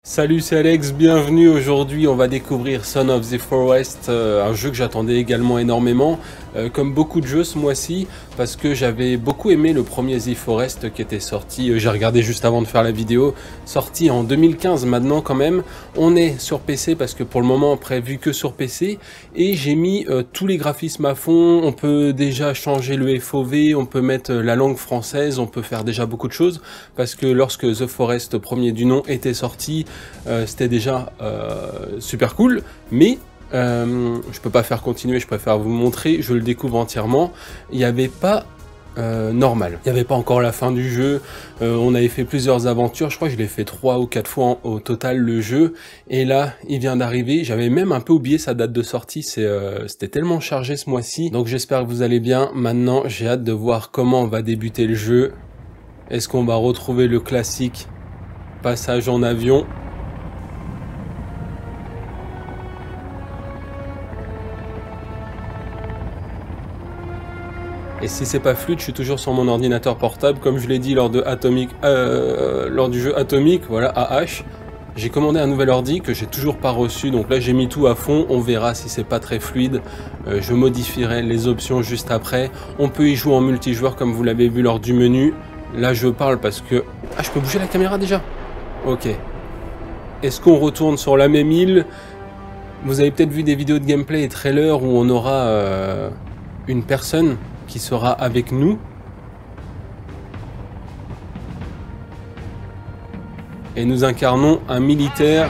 Salut, c'est Alex, bienvenue. Aujourd'hui on va découvrir Son of the Forest, un jeu que j'attendais également énormément, comme beaucoup de jeux ce mois-ci, parce que j'avais beaucoup aimé le premier The Forest qui était sorti, j'ai regardé juste avant de faire la vidéo, sorti en 2015 maintenant quand même. On est sur PC parce que pour le moment prévu que sur PC, et j'ai mis tous les graphismes à fond. On peut déjà changer le FOV, on peut mettre la langue française, on peut faire déjà beaucoup de choses, parce que lorsque The Forest premier du nom était sorti, c'était déjà super cool, mais je peux pas faire continuer, je préfère vous montrer, je le découvre entièrement. Il n'y avait pas normal, il n'y avait pas encore la fin du jeu. On avait fait plusieurs aventures, je crois que je l'ai fait 3 ou 4 fois au total le jeu, et là il vient d'arriver. J'avais même un peu oublié sa date de sortie, c'était tellement chargé ce mois-ci. Donc j'espère que vous allez bien. Maintenant j'ai hâte de voir comment on va débuter le jeu. Est-ce qu'on va retrouver le classique passage en avion? Et si c'est pas fluide, je suis toujours sur mon ordinateur portable, comme je l'ai dit lors du jeu Atomic, voilà, AH. J'ai commandé un nouvel ordi que j'ai toujours pas reçu, donc là j'ai mis tout à fond. On verra si c'est pas très fluide. Je modifierai les options juste après. On peut y jouer en multijoueur comme vous l'avez vu lors du menu. Là je parle parce que... Ah, je peux bouger la caméra déjà? Ok. Est-ce qu'on retourne sur la même île? Vous avez peut-être vu des vidéos de gameplay et trailers où on aura une personne qui sera avec nous. Et nous incarnons un militaire.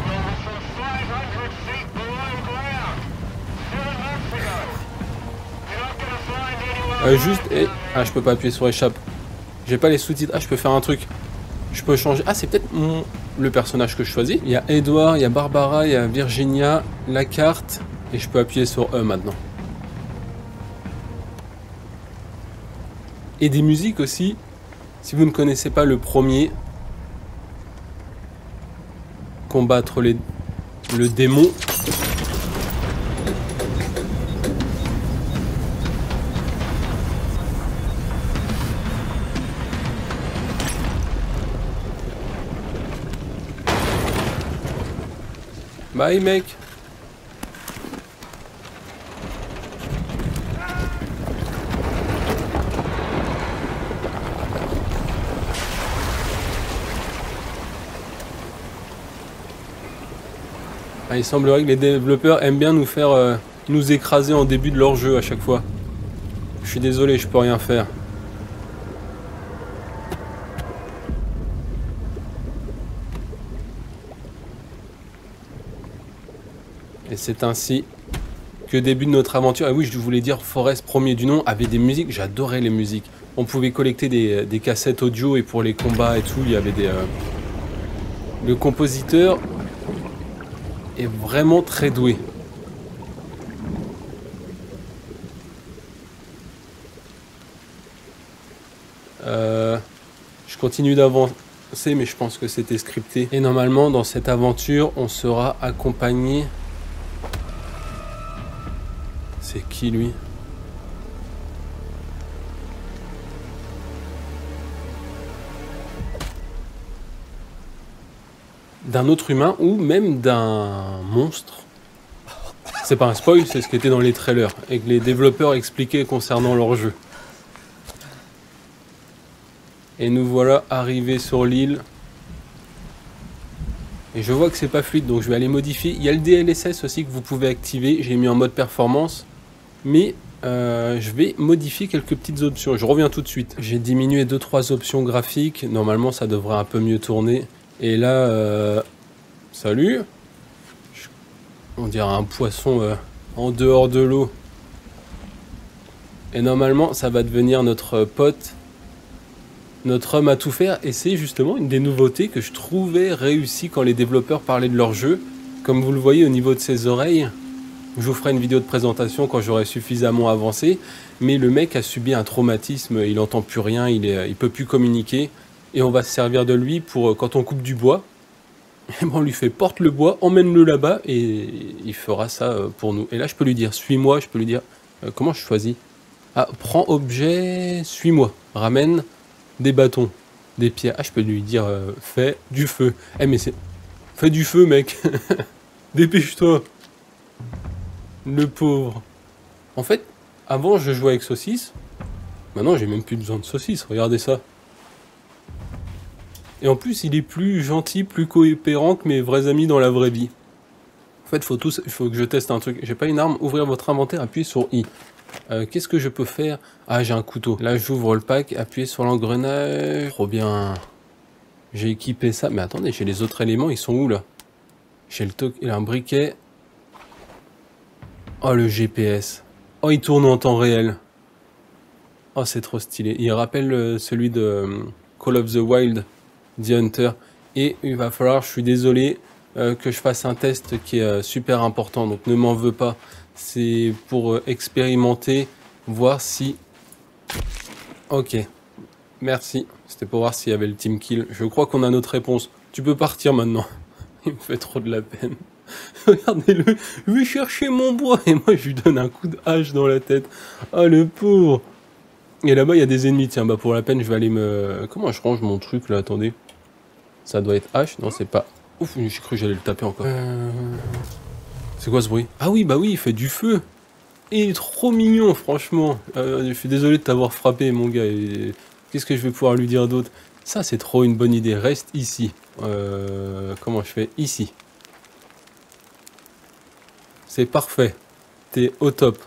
Ah, je peux pas appuyer sur échappe. J'ai pas les sous-titres. Ah, je peux faire un truc. Je peux changer. Ah, c'est peut-être le personnage que je choisis. Il y a Edward, il y a Barbara, il y a Virginia, la carte. Et je peux appuyer sur E maintenant. Et des musiques aussi. Si vous ne connaissez pas le premier, combattre le démon. Bye mec. Ah, il semblerait que les développeurs aiment bien nous faire nous écraser en début de leur jeu à chaque fois. Je suis désolé, je peux rien faire. Et c'est ainsi que débute notre aventure. Et oui, je voulais dire, Forest premier du nom avait des musiques, j'adorais les musiques. On pouvait collecter des cassettes audio, et pour les combats et tout, il y avait des... Le compositeur est vraiment très doué. Je continue d'avancer, mais je pense que c'était scripté. Et normalement, dans cette aventure, on sera accompagné... C'est qui, lui? D'un autre humain, ou même d'un monstre. C'est pas un spoil, c'est ce qui était dans les trailers et que les développeurs expliquaient concernant leur jeu. Et nous voilà arrivés sur l'île. Et je vois que c'est pas fluide, donc je vais aller modifier. Il y a le DLSS aussi que vous pouvez activer. J'ai mis en mode performance. Mais je vais modifier quelques petites options. Je reviens tout de suite. J'ai diminué 2-3 options graphiques. Normalement, ça devrait un peu mieux tourner. Et là, salut. On dirait un poisson en dehors de l'eau. Et normalement, ça va devenir notre pote, notre homme à tout faire. Et c'est justement une des nouveautés que je trouvais réussie quand les développeurs parlaient de leur jeu. Comme vous le voyez au niveau de ses oreilles. Je vous ferai une vidéo de présentation quand j'aurai suffisamment avancé. Mais le mec a subi un traumatisme. Il n'entend plus rien, il peut plus communiquer. Et on va se servir de lui pour quand on coupe du bois. Et bon, on lui fait porte le bois, emmène-le là-bas, et il fera ça pour nous. Et là, je peux lui dire suis-moi, je peux lui dire comment je choisis. Ah, prends objet, suis-moi, ramène des bâtons, des pierres. Ah, je peux lui dire fais du feu. Eh, mais c'est Fais du feu, mec. Dépêche-toi. Le pauvre. En fait, avant, je jouais avec saucisse. Maintenant, j'ai même plus besoin de saucisse. Regardez ça. Et en plus, il est plus gentil, plus coopérant que mes vrais amis dans la vraie vie. En fait, il faut que je teste un truc. J'ai pas une arme. Ouvrir votre inventaire, appuyez sur I. Qu'est-ce que je peux faire? Ah, j'ai un couteau. Là, j'ouvre le pack, appuyez sur l'engrenage. Trop bien. J'ai équipé ça. Mais attendez, j'ai les autres éléments, ils sont où là? J'ai le toc, il a un briquet. Oh, le GPS. Oh, il tourne en temps réel. Oh, c'est trop stylé. Il rappelle celui de Call of the Wild, The Hunter. Et il va falloir, je suis désolé, que je fasse un test qui est super important. Donc ne m'en veux pas. C'est pour expérimenter, voir si... Ok. Merci. C'était pour voir s'il y avait le team kill. Je crois qu'on a notre réponse. Tu peux partir maintenant. Il me fait trop de la peine. Regardez-le. Je vais chercher mon bois. Et moi, je lui donne un coup de hache dans la tête. Ah, le pauvre. Et là-bas, il y a des ennemis. Tiens, bah pour la peine, je vais aller me... Comment je range mon truc, là? Attendez. Ça doit être H. Non, c'est pas... Ouf, j'ai cru que j'allais le taper encore. C'est quoi ce bruit? Ah oui, bah oui, il fait du feu. Et il est trop mignon, franchement. Je suis désolé de t'avoir frappé, mon gars. Qu'est-ce que je vais pouvoir lui dire d'autre? Ça, c'est trop une bonne idée. Reste ici. Comment je fais? Ici. C'est parfait. T'es au top.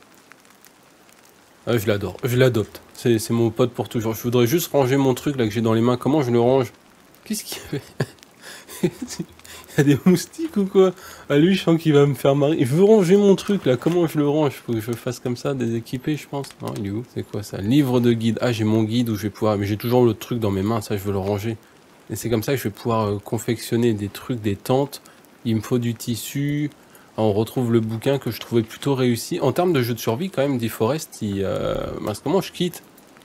Ah, je l'adore. Je l'adopte. C'est mon pote pour toujours. Je voudrais juste ranger mon truc là que j'ai dans les mains. Comment je le range? Qu'est-ce qu'il fait? Il y a des moustiques ou quoi? Ah, lui, je sens qu'il va me faire marrer. Je veux ranger mon truc là. Comment je le range? Faut que je fasse comme ça, déséquipé, je pense. Non, il est où? C'est quoi ça? Livre de guide. Ah, j'ai mon guide où je vais pouvoir. Mais j'ai toujours le truc dans mes mains. Ça, je veux le ranger. Et c'est comme ça que je vais pouvoir confectionner des trucs, des tentes. Il me faut du tissu. On retrouve le bouquin que je trouvais plutôt réussi. En termes de jeu de survie, quand même, Deforest, mince, comment je quitte?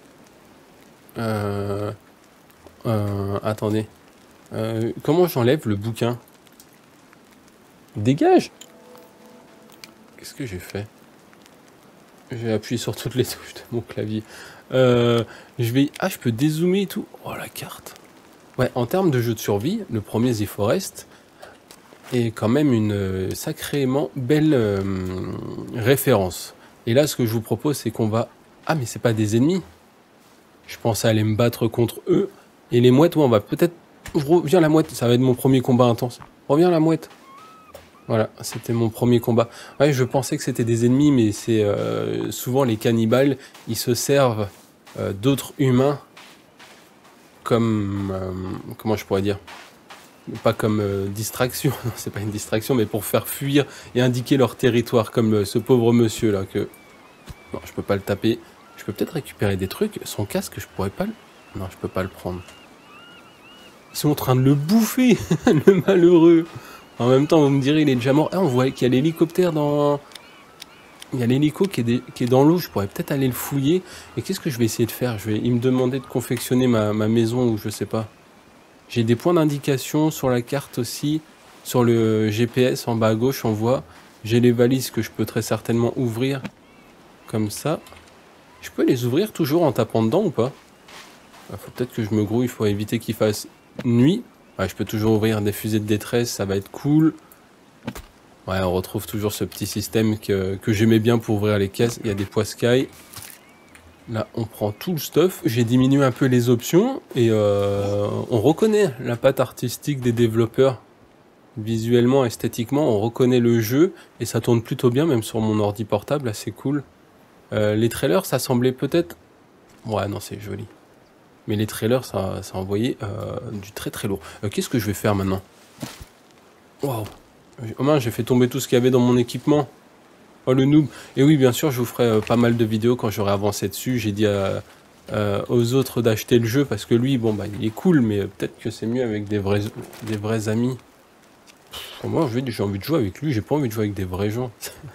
Attendez. Comment j'enlève le bouquin? Dégage! Qu'est-ce que j'ai fait? J'ai appuyé sur toutes les touches de mon clavier. Je vais... Ah, je peux dézoomer et tout. Oh, la carte. Ouais, en termes de jeu de survie, le premier The Forest est quand même une sacrément belle référence. Et là, ce que je vous propose, c'est qu'on va... Ah, mais c'est pas des ennemis. Je pensais aller me battre contre eux. Et les mouettes, ouais, on va peut-être... Je reviens la mouette, ça va être mon premier combat intense. Reviens la mouette. Voilà, c'était mon premier combat. Ouais, je pensais que c'était des ennemis, mais c'est souvent les cannibales, ils se servent d'autres humains comme... comment je pourrais dire? Pas comme distraction, c'est pas une distraction, mais pour faire fuir et indiquer leur territoire, comme ce pauvre monsieur là que... Non, je peux pas le taper. Je peux peut-être récupérer des trucs. Son casque, je pourrais pas le... Non, je peux pas le prendre. Ils sont en train de le bouffer, le malheureux. En même temps, vous me direz, il est déjà mort. Ah, on voit qu'il y a l'hélicoptère dans... Il y a l'hélico qui est dans l'eau. Je pourrais peut-être aller le fouiller. Et qu'est-ce que je vais essayer de faire? Il me demandait de confectionner ma maison ou je sais pas. J'ai des points d'indication sur la carte aussi. Sur le GPS, en bas à gauche, on voit. J'ai les valises que je peux très certainement ouvrir. Comme ça. Je peux les ouvrir toujours en tapant dedans ou pas? Faut peut-être que je me grouille. Il faut éviter qu'il fasse nuit. Ouais, je peux toujours ouvrir des fusées de détresse. Ça va être cool. Ouais, on retrouve toujours ce petit système que j'aimais bien pour ouvrir les caisses. Il y a des poiscailles. Là, on prend tout le stuff. J'ai diminué un peu les options. Et on reconnaît la patte artistique des développeurs. Visuellement, esthétiquement, on reconnaît le jeu. Et ça tourne plutôt bien, même sur mon ordi portable. Là, c'est cool. Les trailers, ça semblait peut-être... Ouais, non, c'est joli. Mais les trailers, ça envoyait du très très lourd. Qu'est-ce que je vais faire maintenant? Waouh! Oh mince, j'ai fait tomber tout ce qu'il y avait dans mon équipement. Oh, le noob! Et oui, bien sûr, je vous ferai pas mal de vidéos quand j'aurai avancé dessus. J'ai dit aux autres d'acheter le jeu parce que lui, bon, bah, il est cool, mais peut-être que c'est mieux avec des vrais amis. Moi, j'ai envie de jouer avec lui, j'ai pas envie de jouer avec des vrais gens.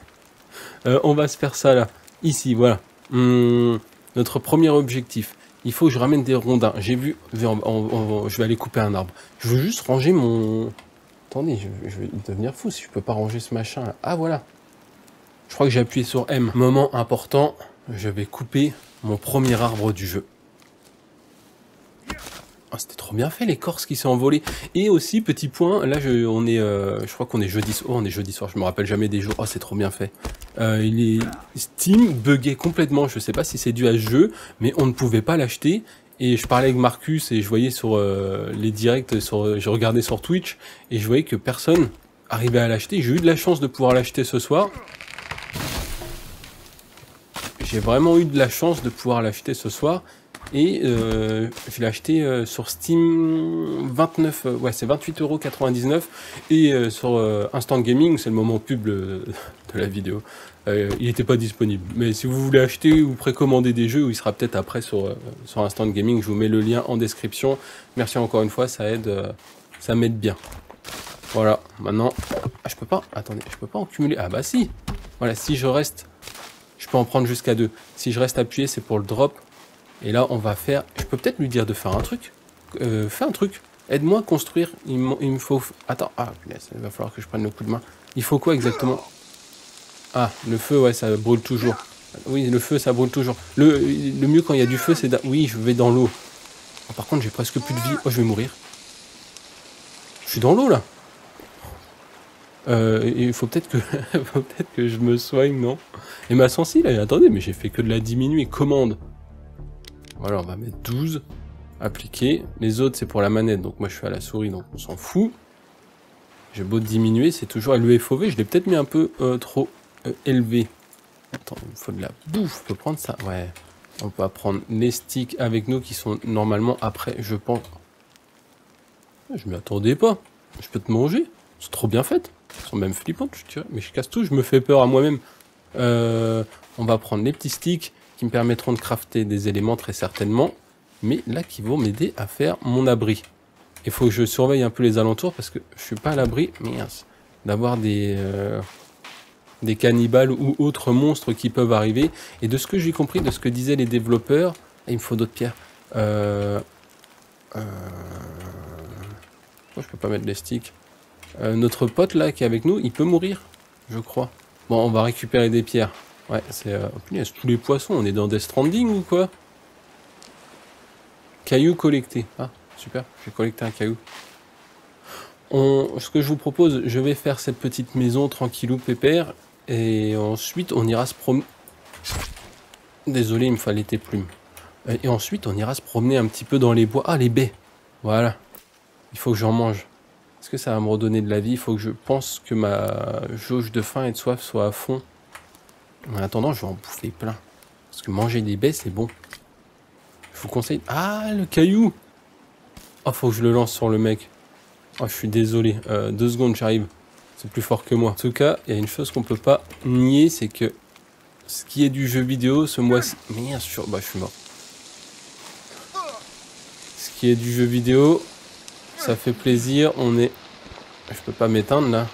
On va se faire ça là. Ici, voilà. Notre premier objectif. Il faut que je ramène des rondins. J'ai vu... je vais aller couper un arbre. Je veux juste ranger mon... Attendez, je vais devenir fou si je peux pas ranger ce machin là. Ah, voilà. Je crois que j'ai appuyé sur M. Moment important. Je vais couper mon premier arbre du jeu. Ah, c'était trop bien fait, l'écorce qui s'est envolée. Et aussi, petit point, là, je crois qu'on est jeudi, oh, on est jeudi soir, je me rappelle jamais des jours. Oh, c'est trop bien fait. Steam buguait complètement, je sais pas si c'est dû à ce jeu, mais on ne pouvait pas l'acheter. Et je parlais avec Marcus et je voyais sur les directs, je regardais sur Twitch, et je voyais que personne arrivait à l'acheter. J'ai eu de la chance de pouvoir l'acheter ce soir. J'ai vraiment eu de la chance de pouvoir l'acheter ce soir. Et je l'ai acheté sur Steam 29, ouais c'est 28,99 €. Et sur Instant Gaming, c'est le moment pub de la vidéo, il n'était pas disponible. Mais si vous voulez acheter ou précommander des jeux, il sera peut-être après sur Instant Gaming, je vous mets le lien en description. Merci encore une fois, ça aide, ça m'aide bien. Voilà, maintenant, ah, je peux pas, attendez, je peux pas en cumuler, ah bah si. Voilà, si je reste, je peux en prendre jusqu'à 2. Si je reste appuyé, c'est pour le drop. Et là, on va faire... Je peux peut-être lui dire de faire un truc. Fais un truc. Aide-moi à construire. Il me faut... Attends. Ah, punaise, il va falloir que je prenne le coup de main. Il faut quoi exactement? Ah, le feu, ouais, ça brûle toujours. Oui, le feu, ça brûle toujours. Le mieux quand il y a du feu, c'est... Oui, je vais dans l'eau. Oh, par contre, j'ai presque plus de vie. Oh, je vais mourir. Je suis dans l'eau, là. Il faut peut-être que... faut peut-être que je me soigne, non? Et ma sensi, là, attendez, mais j'ai fait que de la diminuer. Commande. Voilà, on va mettre 12, appliquer. Les autres, c'est pour la manette, donc moi je suis à la souris, donc on s'en fout. J'ai beau diminuer, c'est toujours le FOV, je l'ai peut-être mis un peu trop élevé. Attends, il me faut de la bouffe, on peut prendre ça. Ouais, on peut prendre les sticks avec nous qui sont normalement après, je pense. Je m'y attendais pas, je peux te manger, c'est trop bien fait. Elles sont même flippantes, je dirais, mais je casse tout, je me fais peur à moi-même. On va prendre les petits sticks qui me permettront de crafter des éléments très certainement, mais là qui vont m'aider à faire mon abri. Il faut que je surveille un peu les alentours parce que je suis pas à l'abri, d'avoir des cannibales ou autres monstres qui peuvent arriver. Et de ce que j'ai compris, de ce que disaient les développeurs, il me faut d'autres pierres. Pourquoi je peux pas mettre les sticks? Notre pote là qui est avec nous, il peut mourir, je crois. Bon, on va récupérer des pierres. Ouais, c'est... tous les poissons, on est dans Death Stranding ou quoi? Cailloux collectés. Ah, super, j'ai collecté un caillou. Ce que je vous propose, je vais faire cette petite maison tranquillou pépère. Et ensuite, on ira se promener... Désolé, il me fallait tes plumes. Et ensuite, on ira se promener un petit peu dans les bois. Ah, les baies. Voilà. Il faut que j'en mange. Est-ce que ça va me redonner de la vie? Il faut que je pense que ma jauge de faim et de soif soit à fond. En attendant, je vais en bouffer plein. Parce que manger des baies, c'est bon. Je vous conseille... Ah, le caillou! Oh, faut que je le lance sur le mec. Oh, je suis désolé. 2 secondes, j'arrive. C'est plus fort que moi. En tout cas, il y a une chose qu'on peut pas nier, c'est que ce qui est du jeu vidéo, ce mois-ci... Bien sûr, bah, je suis mort. Ce qui est du jeu vidéo, ça fait plaisir. On est... Je peux pas m'éteindre, là.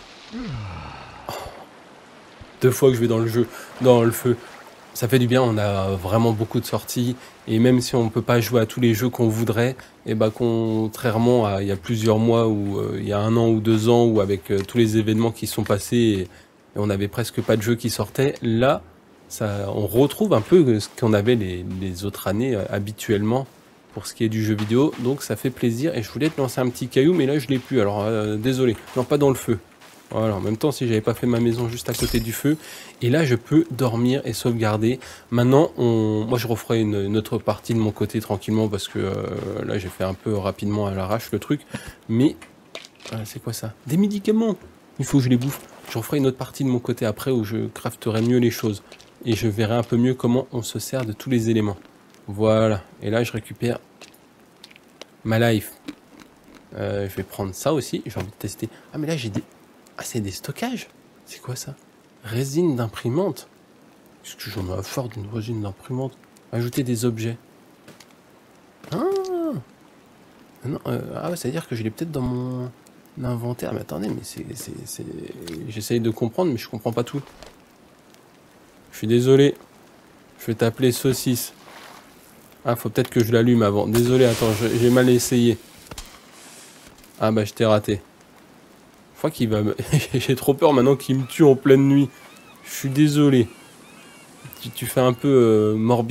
2 fois que je vais dans le jeu, dans le feu. Ça fait du bien, on a vraiment beaucoup de sorties. Et même si on ne peut pas jouer à tous les jeux qu'on voudrait, et bah contrairement à il y a plusieurs mois, ou il y a 1 an ou 2 ans, ou avec tous les événements qui sont passés, et on n'avait presque pas de jeux qui sortaient, là, on retrouve un peu ce qu'on avait les autres années habituellement pour ce qui est du jeu vidéo. Donc ça fait plaisir. Et je voulais te lancer un petit caillou, mais là je l'ai plus. Alors désolé, non pas dans le feu. Voilà, en même temps, si j'avais pas fait ma maison juste à côté du feu, et là je peux dormir et sauvegarder. Maintenant, moi je referai une autre partie de mon côté tranquillement parce que là j'ai fait un peu rapidement à l'arrache le truc. Mais c'est quoi ça? Des médicaments. Il faut que je les bouffe. Je referai une autre partie de mon côté après où je crafterai mieux les choses et je verrai un peu mieux comment on se sert de tous les éléments. Voilà. Et là je récupère ma life. Je vais prendre ça aussi. J'ai envie de tester. Ah mais là j'ai des... Ah, c'est des stockages? C'est quoi ça? Résine d'imprimante? Est-ce que j'en ai à faire d'une résine d'imprimante? Ajouter des objets. Ah non, ah ouais, c'est-à-dire que je l'ai peut-être dans mon inventaire. Mais attendez, mais c'est... J'essaye de comprendre, mais je comprends pas tout. Je suis désolé. Je vais t'appeler saucisse. Ah, faut peut-être que je l'allume avant. Désolé, attends, j'ai mal essayé. Ah bah, je t'ai raté. Je crois qu'il va me... J'ai trop peur maintenant qu'il me tue en pleine nuit. Je suis désolé. Tu fais un peu morbide.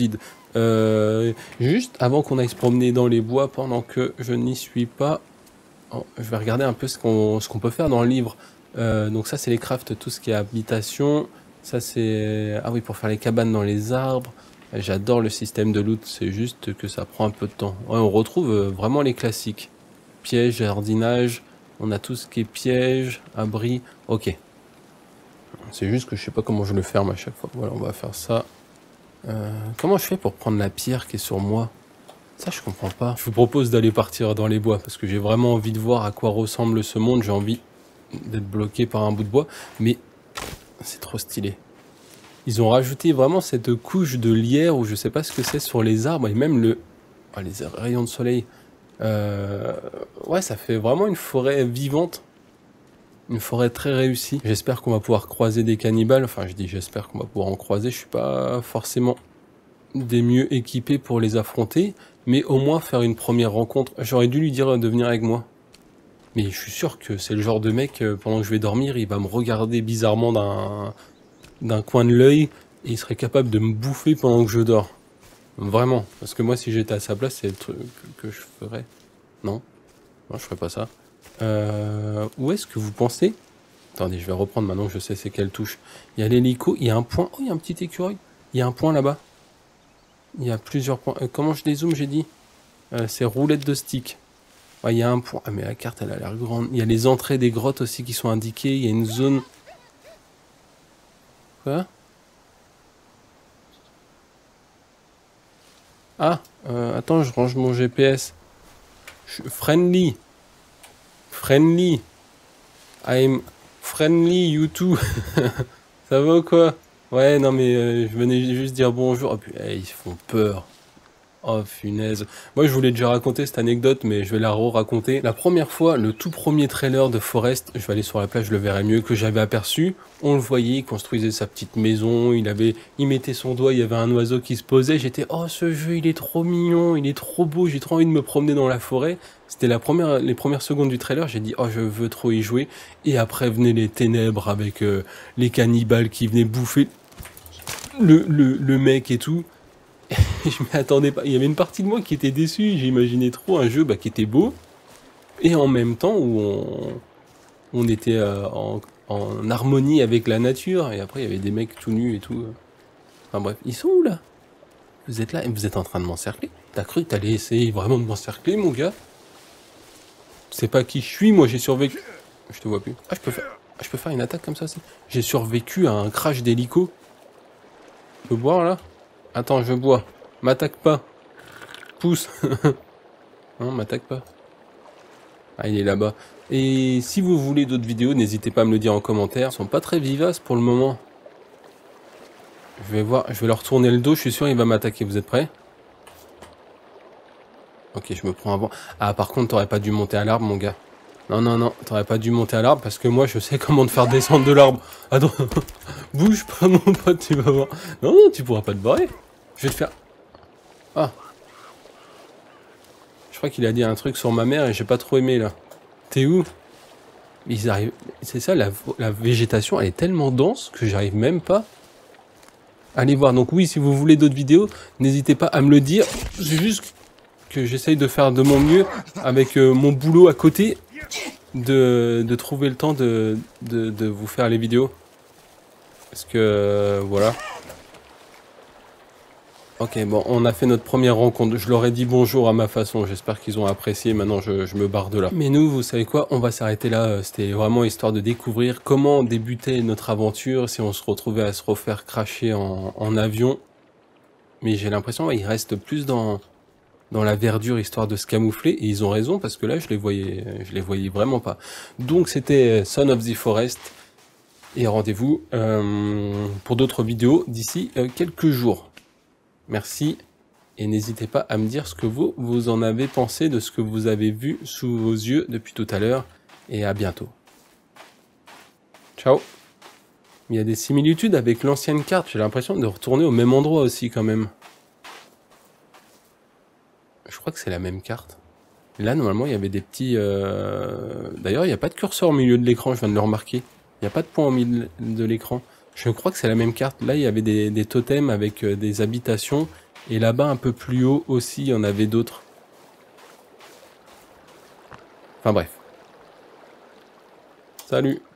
Juste avant qu'on aille se promener dans les bois pendant que je n'y suis pas, je vais regarder un peu ce qu'on peut faire dans le livre. Donc ça c'est les crafts, tout ce qui est habitation. Ça c'est... Ah oui, pour faire les cabanes dans les arbres. J'adore le système de loot, c'est juste que ça prend un peu de temps. Ouais, on retrouve vraiment les classiques. Piège, jardinage, on a tout ce qui est piège, abri. Ok. C'est juste que je sais pas comment je le ferme à chaque fois. Voilà, on va faire ça. Comment je fais pour prendre la pierre qui est sur moi? Ça, je comprends pas. Je vous propose d'aller partir dans les bois parce que j'ai vraiment envie de voir à quoi ressemble ce monde. J'ai envie d'être bloqué par un bout de bois, mais c'est trop stylé. Ils ont rajouté vraiment cette couche de lierre ou je sais pas ce que c'est sur les arbres et même les rayons de soleil. Ouais, ça fait vraiment une forêt vivante. Une forêt très réussie. J'espère qu'on va pouvoir croiser des cannibales. Enfin, je dis j'espère qu'on va pouvoir en croiser. Je suis pas forcément des mieux équipés pour les affronter. Mais au moins faire une première rencontre. J'aurais dû lui dire de venir avec moi. Mais je suis sûr que c'est le genre de mec, pendant que je vais dormir, il va me regarder bizarrement d'un coin de l'œil. Et il serait capable de me bouffer pendant que je dors. Vraiment. Parce que moi, si j'étais à sa place, c'est le truc que je ferais. Non, je ferais pas ça. Où est-ce que vous pensez? Attendez, je vais reprendre maintenant que je sais c'est quelle touche. Il y a l'hélico, il y a un point. Oh, il y a un petit écureuil. Il y a un point là-bas. Il y a plusieurs points. Comment je dézoome, j'ai dit? C'est roulette de stick. Ouais, il y a un point. Ah, mais la carte, elle a l'air grande. Il y a les entrées des grottes aussi qui sont indiquées. Il y a une zone... Quoi? Ah, attends, je range mon GPS. Friendly. Friendly. I'm friendly, you too. Ça va ou quoi? Ouais, non mais je venais juste dire bonjour. Oh, puis, ils font peur. Oh punaise. Moi je voulais déjà raconter cette anecdote, mais je vais la re-raconter. La première fois, le tout premier trailer de Forest, je vais aller sur la plage, je le verrai mieux, que j'avais aperçu. On le voyait, il construisait sa petite maison, il mettait son doigt, il y avait un oiseau qui se posait. J'étais, oh ce jeu il est trop mignon, il est trop beau, j'ai trop envie de me promener dans la forêt. C'était les premières secondes du trailer, j'ai dit, oh je veux trop y jouer. Et après venaient les ténèbres avec les cannibales qui venaient bouffer le mec et tout. Je m'y attendais pas. Il y avait une partie de moi qui était déçue. J'imaginais trop un jeu qui était beau. Et en même temps où on était en harmonie avec la nature. Et après, il y avait des mecs tout nus et tout. Enfin bref, ils sont où là? Vous êtes là et vous êtes en train de m'encercler? T'as cru que t'allais essayer vraiment de m'encercler, mon gars? C'est pas qui je suis, moi j'ai survécu. Je te vois plus. Ah, je peux faire une attaque comme ça aussi. J'ai survécu à un crash d'hélico. Tu peux boire là? Attends, je bois. M'attaque pas. Pousse. Non, m'attaque pas. Ah, il est là-bas. Et si vous voulez d'autres vidéos, n'hésitez pas à me le dire en commentaire. Ils sont pas très vivaces pour le moment. Je vais voir, je vais leur tourner le dos. Je suis sûr qu'il va m'attaquer. Vous êtes prêts? Ok, je me prends avant. Ah, par contre, t'aurais pas dû monter à l'arbre, mon gars. Non, non, non, t'aurais pas dû monter à l'arbre parce que moi, je sais comment te faire descendre de l'arbre. Attends, bouge pas, mon pote, tu vas voir. Non, non, tu pourras pas te barrer. Je vais te faire... Ah. Je crois qu'il a dit un truc sur ma mère et j'ai pas trop aimé, là. T'es où? Ils arrivent... C'est ça, la végétation, elle est tellement dense que j'arrive même pas à aller voir. Donc oui, si vous voulez d'autres vidéos, n'hésitez pas à me le dire. C'est juste que j'essaye de faire de mon mieux avec mon boulot à côté. De trouver le temps de vous faire les vidéos. Parce que voilà. Ok, bon, on a fait notre première rencontre. Je leur ai dit bonjour à ma façon. J'espère qu'ils ont apprécié. Maintenant, je me barre de là. Mais nous, vous savez quoi? On va s'arrêter là. C'était vraiment histoire de découvrir comment débuter notre aventure si on se retrouvait à se refaire cracher en avion. Mais j'ai l'impression qu'il reste plus dans la verdure, histoire de se camoufler, et ils ont raison, parce que là, je les voyais vraiment pas. Donc, c'était Son of the Forest, et rendez-vous pour d'autres vidéos d'ici quelques jours. Merci, et n'hésitez pas à me dire ce que vous en avez pensé de ce que vous avez vu sous vos yeux depuis tout à l'heure, et à bientôt. Ciao. Il y a des similitudes avec l'ancienne carte, j'ai l'impression de retourner au même endroit aussi, quand même. Je crois que c'est la même carte. Là, normalement, il y avait des petits... D'ailleurs, il n'y a pas de curseur au milieu de l'écran, je viens de le remarquer. Il n'y a pas de point au milieu de l'écran. Je crois que c'est la même carte. Là, il y avait des totems avec des habitations Et là-bas, un peu plus haut aussi, il y en avait d'autres. Enfin bref. Salut!